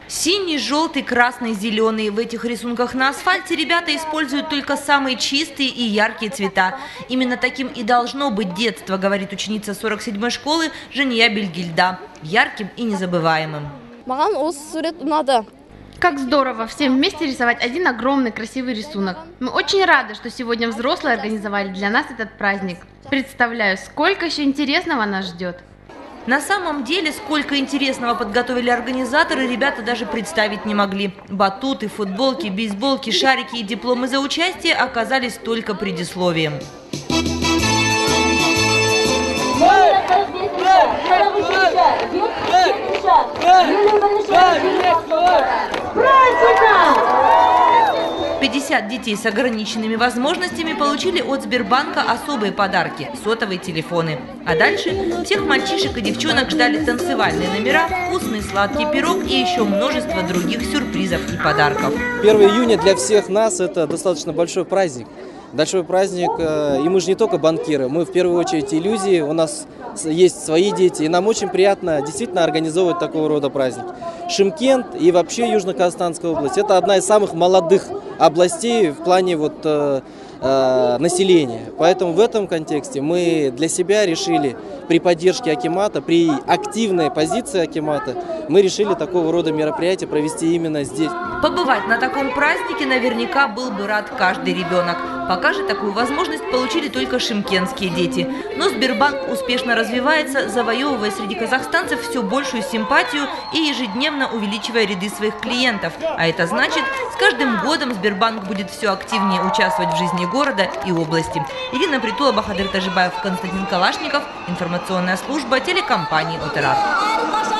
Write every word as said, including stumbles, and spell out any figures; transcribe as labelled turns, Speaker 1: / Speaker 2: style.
Speaker 1: Синий, желтый, красный, зеленый. В этих рисунках на асфальте ребята используют только самые чистые и яркие цвета. Именно таким и должно быть детство, говорит ученица сорок седьмой школы Жения Бельгильда. Ярким и незабываемым.
Speaker 2: Как здорово всем вместе рисовать один огромный красивый рисунок. Мы очень рады, что сегодня взрослые организовали для нас этот праздник. Представляю, сколько еще интересного нас ждет.
Speaker 1: На самом деле, сколько интересного подготовили организаторы, ребята даже представить не могли. Батуты, футболки, бейсболки, шарики и дипломы за участие оказались только предисловием. пятьдесят детей с ограниченными возможностями получили от Сбербанка особые подарки – сотовые телефоны. А дальше всех мальчишек и девчонок ждали танцевальные номера, вкусный сладкий пирог и еще множество других сюрпризов и подарков.
Speaker 3: первое июня для всех нас – это достаточно большой праздник. Большой праздник, и мы же не только банкиры, мы в первую очередь иллюзии, у нас есть свои дети, и нам очень приятно действительно организовывать такого рода праздник. Шымкент и вообще Южно-Казахстанская область – это одна из самых молодых областей в плане вот, э, э, населения. Поэтому в этом контексте мы для себя решили при поддержке акимата, при активной позиции акимата, мы решили такого рода мероприятия провести именно здесь.
Speaker 1: Побывать на таком празднике наверняка был бы рад каждый ребенок. Пока же такую возможность получили только шымкентские дети. Но Сбербанк успешно развивается, завоевывая среди казахстанцев все большую симпатию и ежедневно увеличивая ряды своих клиентов. А это значит, с каждым годом Сбербанк будет все активнее участвовать в жизни города и области. Ирина Притула, Бахадыр Тажибаев, Константин Калашников. Информационная служба телекомпании «Отерар».